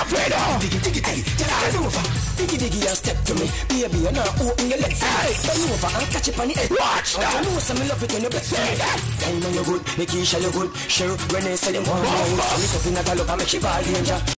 Diggy, diggy, diggy, bend over. Diggy, diggy, and step to me. Baby, you now open your legs. Bend over and catch it on the head. Watch that. You know some love it when you bless me. Diamond you good, Nikisha you good. Sure, Renee say them one more. So me up in a gallop and make she ball danger.